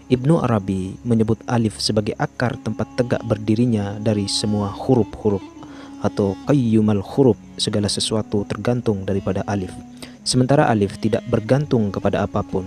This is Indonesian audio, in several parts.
Ibnu Arabi menyebut alif sebagai akar tempat tegak berdirinya dari semua huruf-huruf, atau qayyumal huruf, segala sesuatu tergantung daripada alif. Sementara alif tidak bergantung kepada apapun.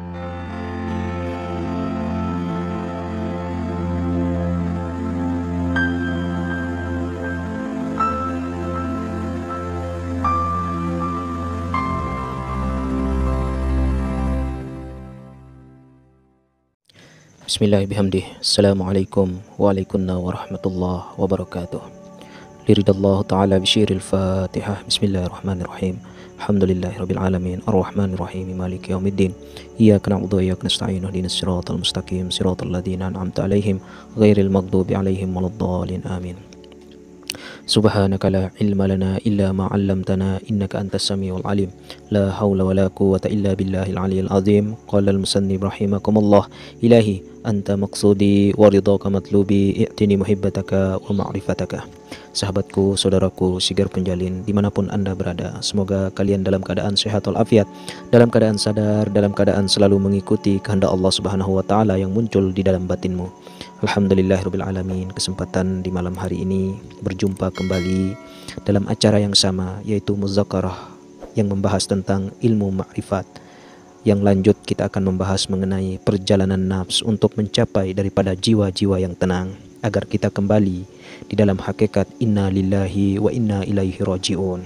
Bismillahirrahmanirrahim. Assalamualaikum warahmatullahi wabarakatuh. Liridallahu ta'ala bisyiril fatihah. Bismillahirrahmanirrahim. Alhamdulillahirabbil alamin, arrahmanir rahim, maliki yaumiddin. Iyyaka na'budu wa iyyaka nasta'in, ihdinas siratal mustaqim, siratal ladzina an'amta 'alaihim ghairil maghdubi 'alaihim waladdallin. Amin. Subhanaka la ilma lana illa ma 'allamtana innaka antas samiul alim. La haula wala quwwata illa billahil aliyyil azim. Qala al-musannif rahimakumullah, ilahi anta maqsudi wa ridhaka matlubi, i'tini muhibbataka wa ma'rifataka. Sahabatku, saudaraku, sigar penjalin dimanapun anda berada, semoga kalian dalam keadaan sehat walafiat, dalam keadaan sadar, dalam keadaan selalu mengikuti kehendak Allah Subhanahu wa Ta'ala yang muncul di dalam batinmu. Alhamdulillahirabbil alamin. Kesempatan di malam hari ini berjumpa kembali dalam acara yang sama, yaitu Muzakarah yang membahas tentang ilmu ma'rifat. Yang lanjut kita akan membahas mengenai perjalanan nafs untuk mencapai daripada jiwa-jiwa yang tenang, agar kita kembali di dalam hakikat inna lillahi wa inna ilaihi raji'un.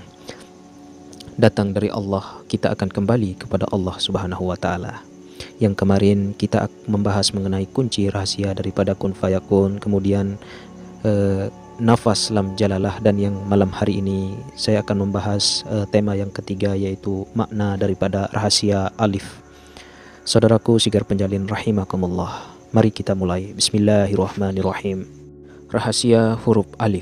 Datang dari Allah, kita akan kembali kepada Allah Subhanahu wa Ta'ala. Yang kemarin kita membahas mengenai kunci rahasia daripada kun fayakun, kemudian nafas lam jalalah, dan yang malam hari ini saya akan membahas tema yang ketiga, yaitu makna daripada rahasia alif. Saudaraku sigar penjalin rahimakumullah, mari kita mulai. Bismillahirrahmanirrahim. Rahasia huruf alif.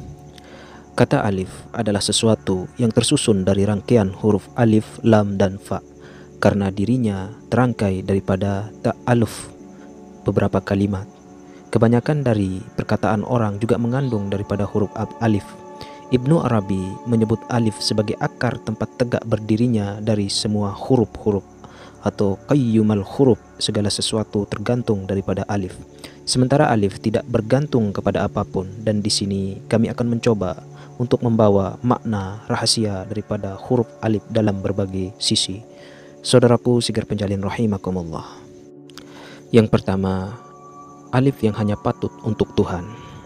Kata alif adalah sesuatu yang tersusun dari rangkaian huruf alif, lam, dan fa. Karena dirinya terangkai daripada ta'aluf, beberapa kalimat. Kebanyakan dari perkataan orang juga mengandung daripada huruf alif. Ibnu Arabi menyebut alif sebagai akar tempat tegak berdirinya dari semua huruf-huruf, atau qayyumal huruf, segala sesuatu tergantung daripada alif. Sementara alif tidak bergantung kepada apapun, dan di sini kami akan mencoba untuk membawa makna rahasia daripada huruf alif dalam berbagai sisi. Saudaraku sigar penjalin rahimakumullah. Yang pertama, alif yang hanya patut untuk Tuhan.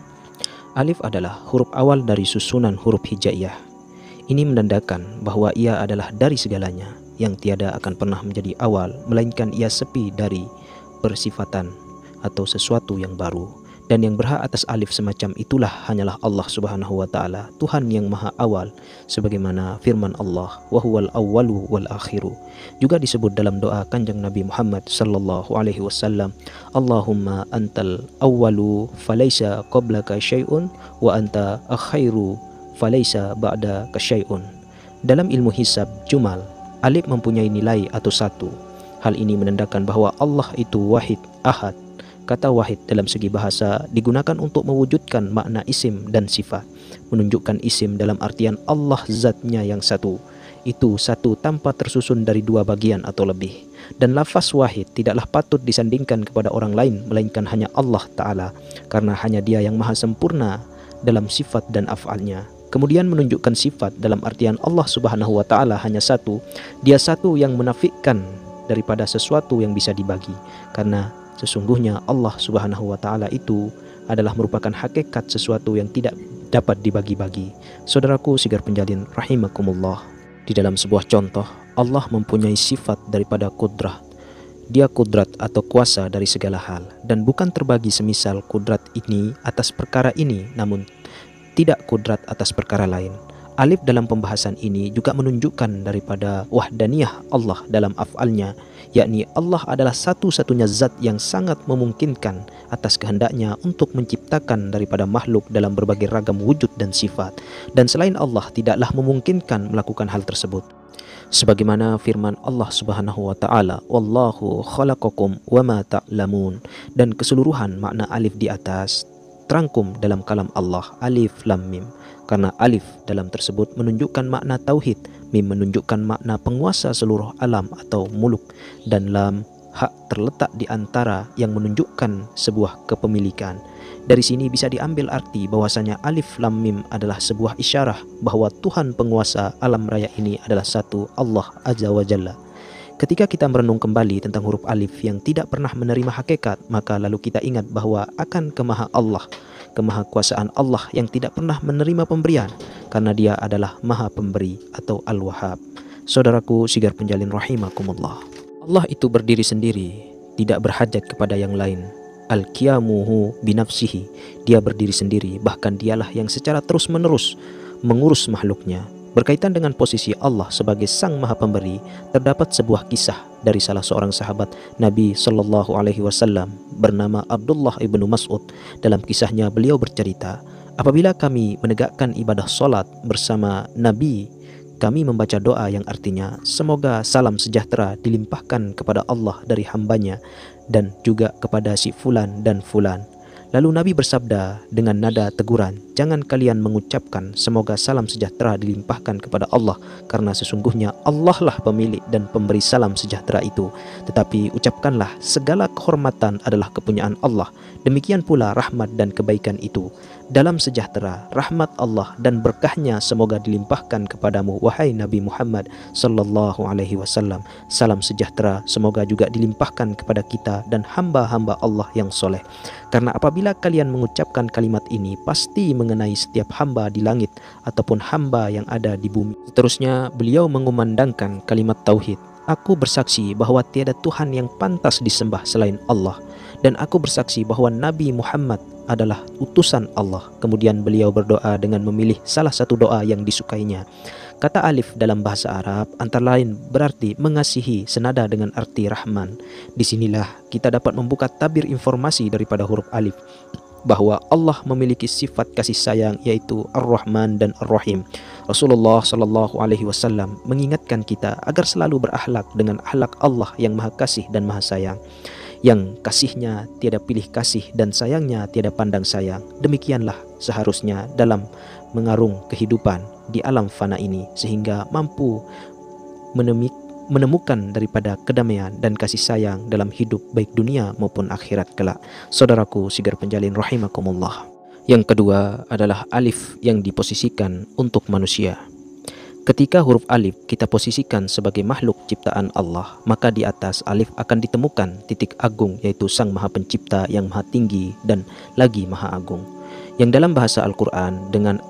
Alif adalah huruf awal dari susunan huruf hijaiyah. Ini menandakan bahwa ia adalah dari segalanya, yang tiada akan pernah menjadi awal, melainkan ia sepi dari persifatan atau sesuatu yang baru. Dan yang berhak atas alif semacam itulah hanyalah Allah Subhanahu wa Ta'ala, Tuhan yang maha awal, sebagaimana firman Allah, wa huwal awwalu wal akhiru. Juga disebut dalam doa Kanjeng Nabi Muhammad sallallahu alaihi wasallam, Allahumma antal awwalu falaysa qablaka syai'un wa anta akhairu falaysa ba'daka syai'un. Dalam ilmu hisab jumal, alif mempunyai nilai atau satu. Hal ini menandakan bahwa Allah itu wahid, ahad. Kata wahid dalam segi bahasa digunakan untuk mewujudkan makna isim dan sifat, menunjukkan isim dalam artian Allah zatnya yang satu. Itu satu tanpa tersusun dari dua bagian atau lebih. Dan lafaz wahid tidaklah patut disandingkan kepada orang lain, melainkan hanya Allah Ta'ala, karena hanya dia yang maha sempurna dalam sifat dan af'alnya. Kemudian menunjukkan sifat dalam artian Allah Subhanahu wa Ta'ala hanya satu. Dia satu yang menafikan daripada sesuatu yang bisa dibagi, karena sesungguhnya Allah Subhanahu wa Ta'ala itu adalah merupakan hakikat sesuatu yang tidak dapat dibagi-bagi. Saudaraku sigar penjalin rahimakumullah, di dalam sebuah contoh, Allah mempunyai sifat daripada kudrah. Dia kudrat atau kuasa dari segala hal, dan bukan terbagi semisal kudrat ini atas perkara ini, namun tidak kudrat atas perkara lain. Alif dalam pembahasan ini juga menunjukkan daripada wahdaniyah Allah dalam af'alnya, yakni Allah adalah satu-satunya zat yang sangat memungkinkan atas kehendaknya untuk menciptakan daripada makhluk dalam berbagai ragam wujud dan sifat, dan selain Allah tidaklah memungkinkan melakukan hal tersebut. Sebagaimana firman Allah Subhanahu wa Ta'ala, wallahu khalaqakum wama ta'lamun, dan keseluruhan makna alif di atas terangkum dalam kalam Allah, alif lam mim. Karena alif dalam tersebut menunjukkan makna tauhid, mim menunjukkan makna penguasa seluruh alam atau muluk, dan lam hak terletak di antara yang menunjukkan sebuah kepemilikan. Dari sini bisa diambil arti bahwasanya alif lam mim adalah sebuah isyarah bahwa Tuhan penguasa alam raya ini adalah satu, Allah Azza wa Jalla. Ketika kita merenung kembali tentang huruf alif yang tidak pernah menerima hakikat, maka lalu kita ingat bahwa akan kemahakuasaan Allah yang tidak pernah menerima pemberian, karena dia adalah maha pemberi atau al-wahhab. Saudaraku sigar penjalin rahimakumullah, Allah itu berdiri sendiri, tidak berhajat kepada yang lain. Al-qiyamuhu binafsihi, dia berdiri sendiri, bahkan dialah yang secara terus-menerus mengurus makhluknya. Berkaitan dengan posisi Allah sebagai Sang Maha Pemberi, terdapat sebuah kisah dari salah seorang sahabat Nabi Shallallahu Alaihi Wasallam bernama Abdullah ibnu Mas'ud. Dalam kisahnya beliau bercerita, apabila kami menegakkan ibadah sholat bersama Nabi, kami membaca doa yang artinya semoga salam sejahtera dilimpahkan kepada Allah dari hambanya dan juga kepada si fulan dan fulan. Lalu Nabi bersabda dengan nada teguran, jangan kalian mengucapkan semoga salam sejahtera dilimpahkan kepada Allah, karena sesungguhnya Allah lah pemilik dan pemberi salam sejahtera itu. Tetapi ucapkanlah segala kehormatan adalah kepunyaan Allah. Demikian pula rahmat dan kebaikan itu. Dalam sejahtera, rahmat Allah dan berkahnya semoga dilimpahkan kepadamu, wahai Nabi Muhammad Sallallahu Alaihi Wasallam. Salam sejahtera semoga juga dilimpahkan kepada kita dan hamba-hamba Allah yang soleh. Karena apabila kalian mengucapkan kalimat ini, pasti mengenai setiap hamba di langit ataupun hamba yang ada di bumi. Seterusnya beliau mengumandangkan kalimat tauhid. Aku bersaksi bahwa tiada Tuhan yang pantas disembah selain Allah, dan aku bersaksi bahwa Nabi Muhammad adalah utusan Allah. Kemudian beliau berdoa dengan memilih salah satu doa yang disukainya. Kata alif dalam bahasa Arab antara lain berarti mengasihi, senada dengan arti Rahman. Disinilah kita dapat membuka tabir informasi daripada huruf alif, bahwa Allah memiliki sifat kasih sayang yaitu Ar-Rahman dan Ar-Rahim. Rasulullah Shallallahu Alaihi Wasallam mengingatkan kita agar selalu berakhlak dengan akhlak Allah yang maha kasih dan maha sayang, yang kasihnya tiada pilih kasih dan sayangnya tiada pandang sayang. Demikianlah seharusnya dalam mengarung kehidupan di alam fana ini, sehingga mampu menemukan daripada kedamaian dan kasih sayang dalam hidup baik dunia maupun akhirat kelak. Saudaraku sigar penjalin rahimakumullah. Yang kedua adalah alif yang diposisikan untuk manusia. Ketika huruf alif kita posisikan sebagai makhluk ciptaan Allah, maka di atas alif akan ditemukan titik agung, yaitu Sang Maha Pencipta yang maha tinggi dan lagi maha agung, yang dalam bahasa Al-Quran dengan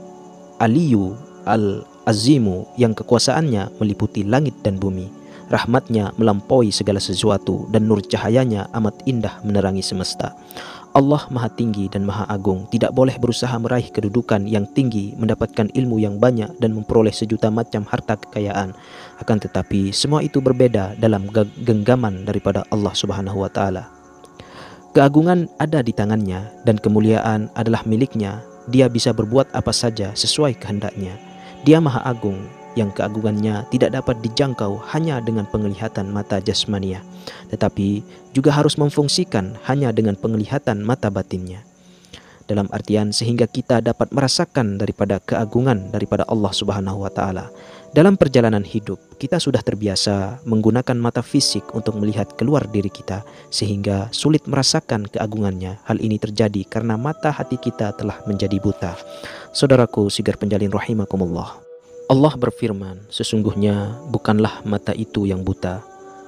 Al-Aliyu Al-Azimu, yang kekuasaannya meliputi langit dan bumi, rahmatnya melampaui segala sesuatu, dan nur cahayanya amat indah menerangi semesta. Allah maha tinggi dan maha agung, tidak boleh berusaha meraih kedudukan yang tinggi, mendapatkan ilmu yang banyak, dan memperoleh sejuta macam harta kekayaan. Akan tetapi semua itu berbeda dalam genggaman daripada Allah Subhanahu wa Ta'ala. Keagungan ada di tangannya dan kemuliaan adalah miliknya. Dia bisa berbuat apa saja sesuai kehendaknya. Dia maha agung yang keagungannya tidak dapat dijangkau hanya dengan penglihatan mata jasmaniah, tetapi juga harus memfungsikan hanya dengan penglihatan mata batinnya. Dalam artian sehingga kita dapat merasakan daripada keagungan daripada Allah Subhanahu wa Ta'ala. Dalam perjalanan hidup, kita sudah terbiasa menggunakan mata fisik untuk melihat keluar diri kita, sehingga sulit merasakan keagungannya. Hal ini terjadi karena mata hati kita telah menjadi buta. Saudaraku sigar penjalin rahimakumullah, Allah berfirman, sesungguhnya bukanlah mata itu yang buta,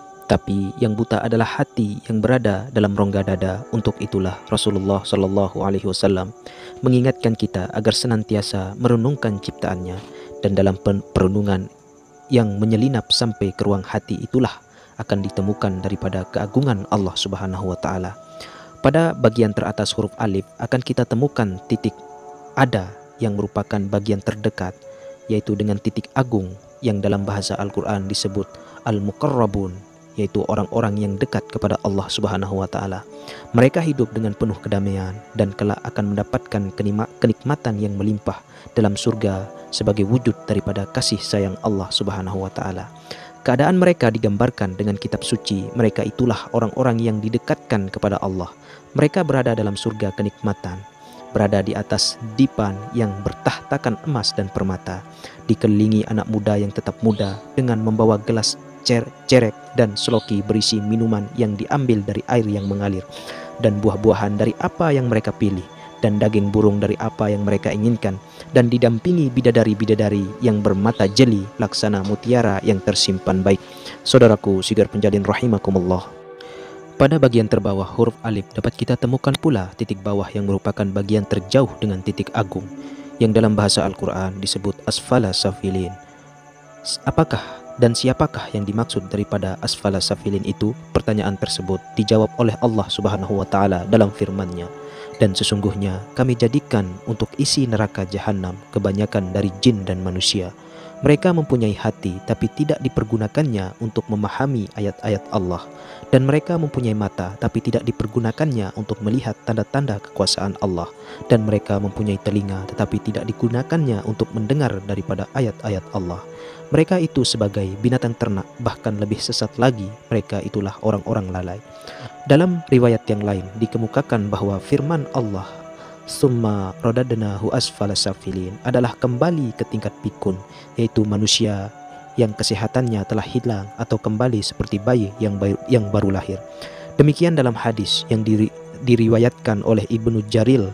tapi yang buta adalah hati yang berada dalam rongga dada. Untuk itulah Rasulullah Shallallahu Alaihi Wasallam mengingatkan kita agar senantiasa merenungkan ciptaannya, dan dalam perenungan yang menyelinap sampai ke ruang hati itulah akan ditemukan daripada keagungan Allah Subhanahu wa Ta'ala. Pada bagian teratas huruf alif akan kita temukan titik ada yang merupakan bagian terdekat, yaitu dengan titik agung yang dalam bahasa Al-Quran disebut Al-Muqarrabun, yaitu orang-orang yang dekat kepada Allah Subhanahu wa Ta'ala. Mereka hidup dengan penuh kedamaian dan kelak akan mendapatkan kenikmatan yang melimpah dalam surga sebagai wujud daripada kasih sayang Allah Subhanahu wa Ta'ala. Keadaan mereka digambarkan dengan kitab suci. Mereka itulah orang-orang yang didekatkan kepada Allah. Mereka berada dalam surga kenikmatan, berada di atas dipan yang bertahtakan emas dan permata, dikelilingi anak muda yang tetap muda dengan membawa gelas cerek, dan seloki berisi minuman yang diambil dari air yang mengalir, dan buah-buahan dari apa yang mereka pilih, dan daging burung dari apa yang mereka inginkan, dan didampingi bidadari-bidadari yang bermata jeli laksana mutiara yang tersimpan baik. Saudaraku sigar penjalin rahimakumullah, pada bagian terbawah huruf alif dapat kita temukan pula titik bawah yang merupakan bagian terjauh dengan titik agung, yang dalam bahasa Al-Quran disebut asfala safilin. Apakah dan siapakah yang dimaksud daripada asfala safilin itu? Pertanyaan tersebut dijawab oleh Allah Subhanahu wa Ta'ala dalam firman-Nya, dan sesungguhnya kami jadikan untuk isi neraka jahanam kebanyakan dari jin dan manusia. Mereka mempunyai hati tapi tidak dipergunakannya untuk memahami ayat-ayat Allah, dan mereka mempunyai mata tapi tidak dipergunakannya untuk melihat tanda-tanda kekuasaan Allah, dan mereka mempunyai telinga tetapi tidak digunakannya untuk mendengar daripada ayat-ayat Allah. Mereka itu sebagai binatang ternak, bahkan lebih sesat lagi, mereka itulah orang-orang lalai. Dalam riwayat yang lain dikemukakan bahwa firman Allah, summa radadnahu asfala safilin, adalah kembali ke tingkat pikun, yaitu manusia yang kesehatannya telah hilang atau kembali seperti bayi yang baru lahir. Demikian dalam hadis yang diriwayatkan oleh Ibnu Jaril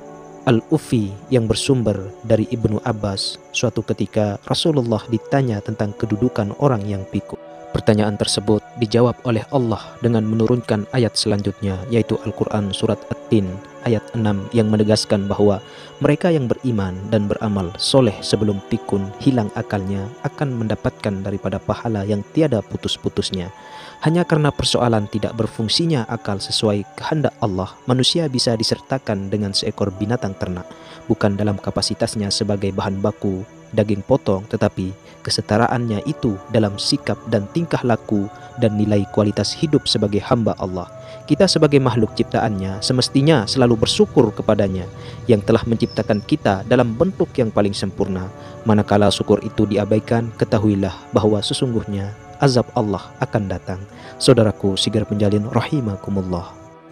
Al-Ufi yang bersumber dari Ibnu Abbas. Suatu ketika Rasulullah ditanya tentang kedudukan orang yang pikun. Pertanyaan tersebut dijawab oleh Allah dengan menurunkan ayat selanjutnya, yaitu Al-Quran surat At-Tin ayat 6 yang menegaskan bahwa mereka yang beriman dan beramal soleh sebelum pikun hilang akalnya akan mendapatkan daripada pahala yang tiada putus-putusnya. Hanya karena persoalan tidak berfungsinya akal sesuai kehendak Allah, manusia bisa disertakan dengan seekor binatang ternak, bukan dalam kapasitasnya sebagai bahan baku daging potong, tetapi kesetaraannya itu dalam sikap dan tingkah laku dan nilai kualitas hidup sebagai hamba Allah. Kita sebagai makhluk ciptaannya semestinya selalu bersyukur kepadanya yang telah menciptakan kita dalam bentuk yang paling sempurna. Manakala syukur itu diabaikan, ketahuilah bahwa sesungguhnya azab Allah akan datang. Saudaraku sigar penjalin rahimakumullah,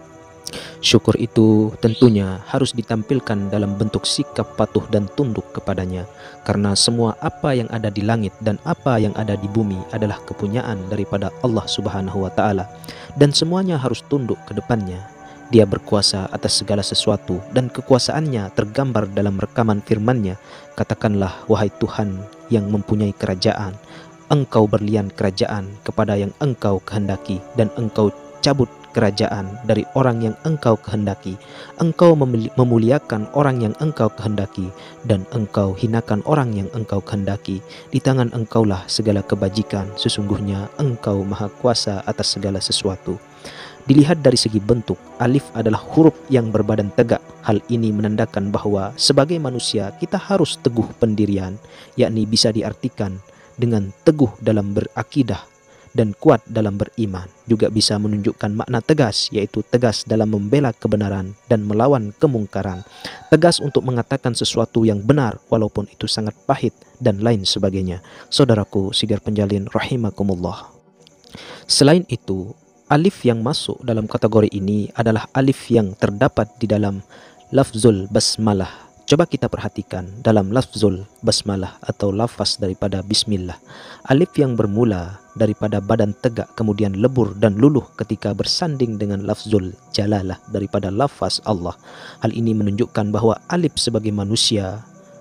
syukur itu tentunya harus ditampilkan dalam bentuk sikap patuh dan tunduk kepadanya, karena semua apa yang ada di langit dan apa yang ada di bumi adalah kepunyaan daripada Allah Subhanahu wa Ta'ala, dan semuanya harus tunduk ke depannya. Dia berkuasa atas segala sesuatu dan kekuasaannya tergambar dalam rekaman firman-Nya. Katakanlah, wahai Tuhan yang mempunyai kerajaan, Engkau berlian kerajaan kepada yang Engkau kehendaki, dan Engkau cabut kerajaan dari orang yang Engkau kehendaki. Engkau memuliakan orang yang Engkau kehendaki, dan Engkau hinakan orang yang Engkau kehendaki. Di tangan Engkaulah segala kebajikan, sesungguhnya Engkau maha kuasa atas segala sesuatu. Dilihat dari segi bentuk, alif adalah huruf yang berbadan tegak. Hal ini menandakan bahwa sebagai manusia kita harus teguh pendirian, yakni bisa diartikan dengan teguh dalam berakidah dan kuat dalam beriman. Juga bisa menunjukkan makna tegas, yaitu tegas dalam membela kebenaran dan melawan kemungkaran, tegas untuk mengatakan sesuatu yang benar walaupun itu sangat pahit, dan lain sebagainya. Saudaraku sigar penjalin rahimakumullah, selain itu, alif yang masuk dalam kategori ini adalah alif yang terdapat di dalam lafzul basmalah. Coba kita perhatikan dalam lafzul basmalah atau lafaz daripada bismillah. Alif yang bermula daripada badan tegak kemudian lebur dan luluh ketika bersanding dengan lafzul jalalah daripada lafaz Allah. Hal ini menunjukkan bahwa alif sebagai manusia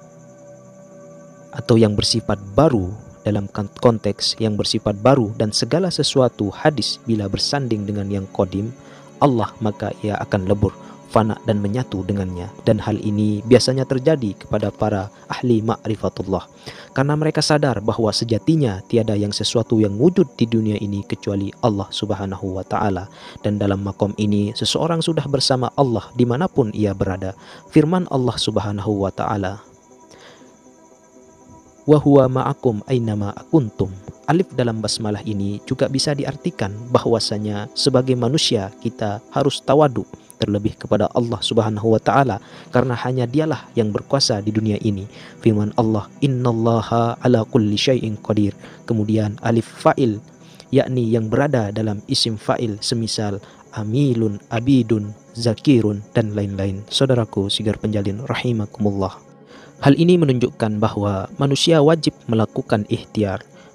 atau yang bersifat baru, dalam konteks yang bersifat baru, dan segala sesuatu hadis bila bersanding dengan yang qadim Allah, maka ia akan lebur, fana dan menyatu dengannya. Dan hal ini biasanya terjadi kepada para ahli ma'rifatullah, karena mereka sadar bahwa sejatinya tiada yang sesuatu yang wujud di dunia ini kecuali Allah Subhanahu wa Ta'ala. Dan dalam makom ini seseorang sudah bersama Allah dimanapun ia berada. Firman Allah Subhanahu wa Ta'ala, wa huwa ma'akum ainama kuntum. Alif dalam basmalah ini juga bisa diartikan bahwasanya sebagai manusia kita harus tawadu, terlebih kepada Allah Subhanahu wa Ta'ala, karena hanya Dialah yang berkuasa di dunia ini. Firman Allah, innallaha ala kulli syai'in qadir. Kemudian alif fa'il, yakni yang berada dalam isim fa'il, semisal amilun, abidun, zakirun, dan lain-lain. Saudaraku sigar penjalin rahimakumullah, hal ini menunjukkan bahwa manusia wajib melakukan ikhtiar,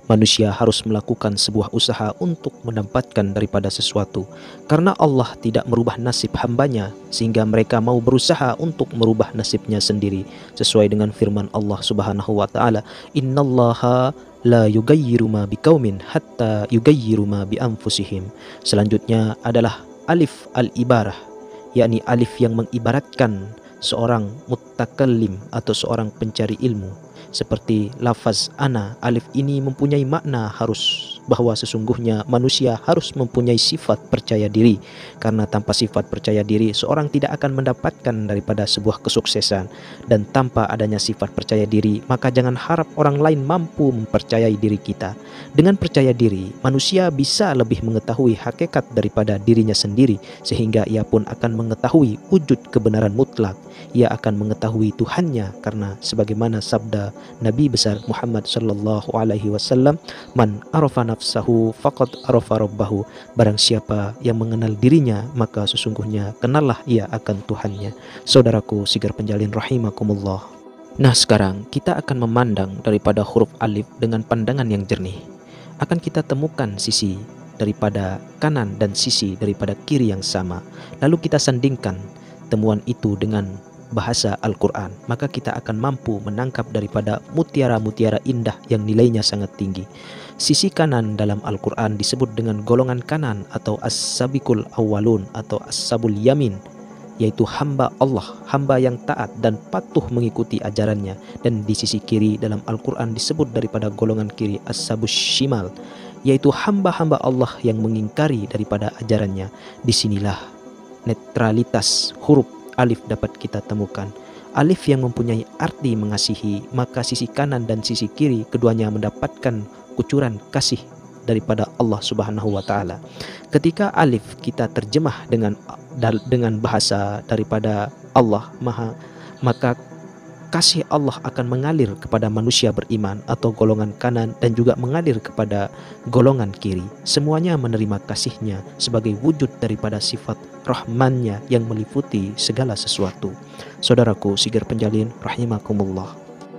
Manusia harus melakukan sebuah usaha untuk mendapatkan daripada sesuatu, karena Allah tidak merubah nasib hambanya sehingga mereka mau berusaha untuk merubah nasibnya sendiri, sesuai dengan firman Allah Subhanahu wa taala, innallaha la yugayyiru ma biqaumin hatta yugayyiru ma bi anfusihim. Selanjutnya adalah alif al-ibarah, yakni alif yang mengibaratkan seorang mutakallim atau seorang pencari ilmu. Seperti lafaz ana, alif ini mempunyai makna harus, bahwa sesungguhnya manusia harus mempunyai sifat percaya diri, karena tanpa sifat percaya diri seorang tidak akan mendapatkan daripada sebuah kesuksesan. Dan tanpa adanya sifat percaya diri, maka jangan harap orang lain mampu mempercayai diri kita. Dengan percaya diri, manusia bisa lebih mengetahui hakikat daripada dirinya sendiri, sehingga ia pun akan mengetahui wujud kebenaran mutlak. Ia akan mengetahui Tuhannya, karena sebagaimana sabda Nabi besar Muhammad sallallahu alaihi wasallam, man arafa nafsahu faqad arafa rabbahu. Barang siapa yang mengenal dirinya, maka sesungguhnya kenallah ia akan Tuhannya. Saudaraku sigar penjalin rahimakumullah. Nah, sekarang kita akan memandang daripada huruf alif dengan pandangan yang jernih. Akan kita temukan sisi daripada kanan dan sisi daripada kiri yang sama. Lalu kita sandingkan temuan itu dengan bahasa Al-Quran, maka kita akan mampu menangkap daripada mutiara-mutiara indah yang nilainya sangat tinggi. Sisi kanan dalam Al-Quran disebut dengan golongan kanan atau as-sabiqul awwalun atau as-sabul yamin, yaitu hamba Allah, hamba yang taat dan patuh mengikuti ajarannya. Dan di sisi kiri dalam Al-Quran disebut daripada golongan kiri as-sabus shimal, yaitu hamba-hamba Allah yang mengingkari daripada ajarannya. Disinilah netralitas huruf alif dapat kita temukan. Alif yang mempunyai arti mengasihi, maka sisi kanan dan sisi kiri keduanya mendapatkan kucuran kasih daripada Allah Subhanahu wa taala. Ketika alif kita terjemah dengan bahasa daripada Allah maka kasih Allah akan mengalir kepada manusia beriman atau golongan kanan, dan juga mengalir kepada golongan kiri. Semuanya menerima kasihnya sebagai wujud daripada sifat rahmannya yang meliputi segala sesuatu. Saudaraku sigar penjalin rahimakumullah.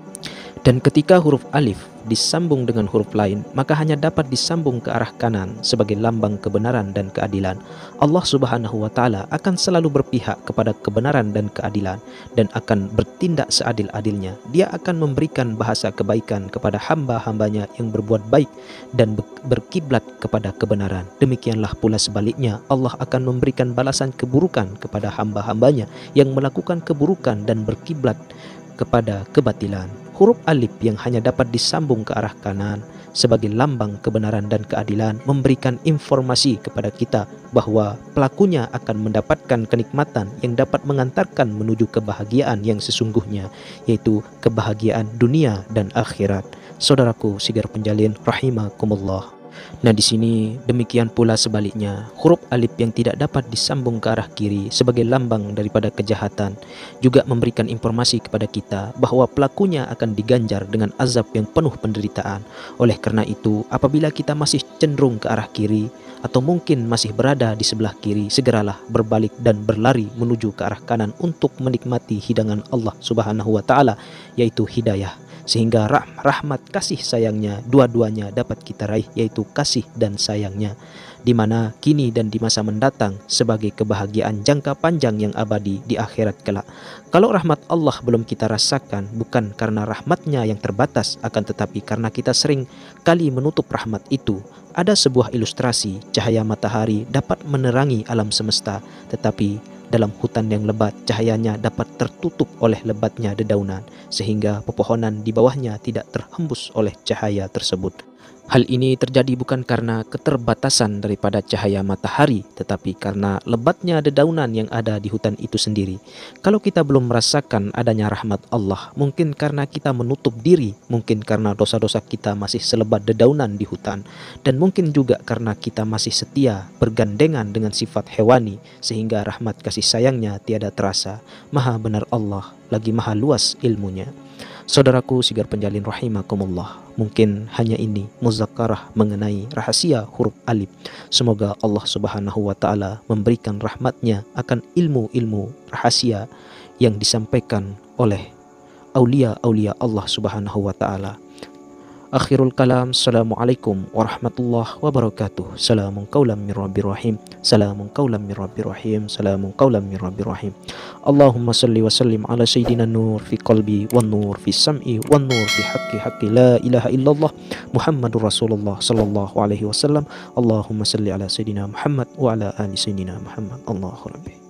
Dan ketika huruf alif disambung dengan huruf lain, maka hanya dapat disambung ke arah kanan sebagai lambang kebenaran dan keadilan. Allah Subhanahu wa taala akan selalu berpihak kepada kebenaran dan keadilan, dan akan bertindak seadil-adilnya. Dia akan memberikan bahasa kebaikan kepada hamba-hambanya yang berbuat baik dan berkiblat kepada kebenaran. Demikianlah pula sebaliknya, Allah akan memberikan balasan keburukan kepada hamba-hambanya yang melakukan keburukan dan berkiblat kepada kebatilan. Huruf alif yang hanya dapat disambung ke arah kanan sebagai lambang kebenaran dan keadilan memberikan informasi kepada kita bahwa pelakunya akan mendapatkan kenikmatan yang dapat mengantarkan menuju kebahagiaan yang sesungguhnya, yaitu kebahagiaan dunia dan akhirat. Saudaraku sigar penjalin rahimakumullah. Nah, di sini demikian pula sebaliknya, huruf alif yang tidak dapat disambung ke arah kiri sebagai lambang daripada kejahatan juga memberikan informasi kepada kita bahwa pelakunya akan diganjar dengan azab yang penuh penderitaan. Oleh karena itu, apabila kita masih cenderung ke arah kiri atau mungkin masih berada di sebelah kiri, segeralah berbalik dan berlari menuju ke arah kanan untuk menikmati hidangan Allah Subhanahu wa taala, yaitu hidayah, sehingga rahmat kasih sayangnya dua-duanya dapat kita raih, yaitu kasih dan sayangnya, di mana kini dan di masa mendatang sebagai kebahagiaan jangka panjang yang abadi di akhirat kelak. Kalau rahmat Allah belum kita rasakan, bukan karena rahmatnya yang terbatas, akan tetapi karena kita sering kali menutup rahmat itu. Ada sebuah ilustrasi, cahaya matahari dapat menerangi alam semesta, tetapi dalam hutan yang lebat cahayanya dapat tertutup oleh lebatnya dedaunan, sehingga pepohonan di bawahnya tidak terhembus oleh cahaya tersebut. Hal ini terjadi bukan karena keterbatasan daripada cahaya matahari, tetapi karena lebatnya dedaunan yang ada di hutan itu sendiri. Kalau kita belum merasakan adanya rahmat Allah, mungkin karena kita menutup diri, mungkin karena dosa-dosa kita masih selebat dedaunan di hutan, dan mungkin juga karena kita masih setia bergandengan dengan sifat hewani, sehingga rahmat kasih sayangnya tiada terasa. Maha benar Allah, lagi maha luas ilmunya. Saudaraku sigar penjalin rahimakumullah, mungkin hanya ini muzakarah mengenai rahasia huruf alif. Semoga Allah Subhanahu wa taala memberikan rahmatnya akan ilmu-ilmu rahasia yang disampaikan oleh aulia-aulia Allah Subhanahu wa taala. Akhirul kalam, assalamualaikum warahmatullahi wabarakatuh. Salamun qaulam mir rabbir rahim. Salamun qaulam mir rabbir rahim. Salamun qaulam mir rabbir rahim. Allahumma salli wa sallim ala sayyidina nur fi qalbi wan nur fi sam'i wan nur fi haqqi la ilaha illallah Muhammadur Rasulullah sallallahu alaihi wasallam. Allahumma salli ala sayyidina Muhammad wa ala ali sayyidina Muhammad. Allahu rabbi.